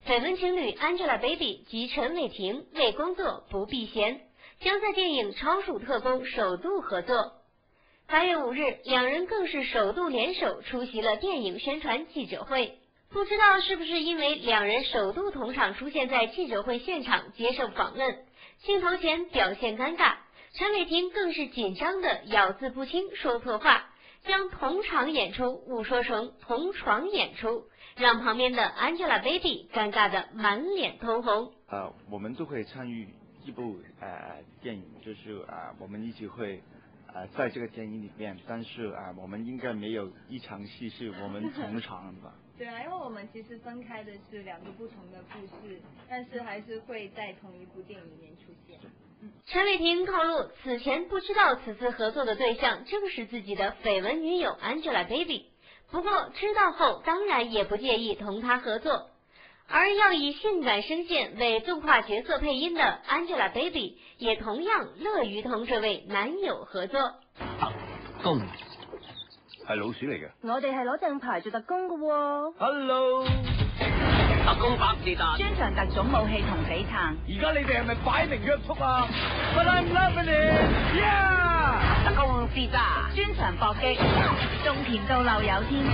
绯闻情侣 Angelababy 及陈伟霆为工作不避嫌，将在电影《超属特工》首度合作。8月5日，两人更是首度联手出席了电影宣传记者会。不知道是不是因为两人首度同场出现在记者会现场接受访问，镜头前表现尴尬，陈伟霆更是紧张的咬字不清，说错话，将同场演出误说成同床演出，让旁边的 Angelababy 尴尬的满脸通红。 我们都会参与一部电影，就是我们一起会在这个电影里面，但是我们应该没有一场戏是我们同场的吧？ 对啊，因为我们其实分开的是两个不同的故事，但是还是会在同一部电影里面出现。 陈伟霆透露，此前不知道此次合作的对象正是自己的绯闻女友 Angelababy， 不过知道后当然也不介意同她合作。而要以性感声线为动画角色配音的 Angelababy 也同样乐於同這位男友合作。 特工係老鼠嚟嘅， 我哋係攞正牌做特工嘅喎。 Hello， 特工百事達， 專長特種武器同死撐。 而家你哋係咪擺明約束啊 ？But I'm loving it， yeah！ 特工自炸， 專長搏擊，種田到漏有天。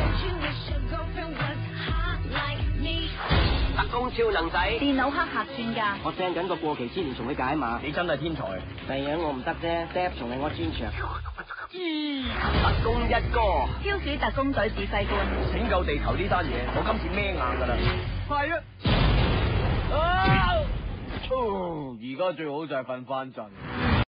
特工超能仔， 電腦黑客專家。 我 send 緊個過期之年同佢解碼。 你真係天才。 第樣我唔得啫 ，Deb 仲係我專長。 特工一哥， 超鼠特工隊指揮官。 拯救地球呢單嘢，我今次孭硬㗎啦。係啊！而家最好就係瞓翻陣。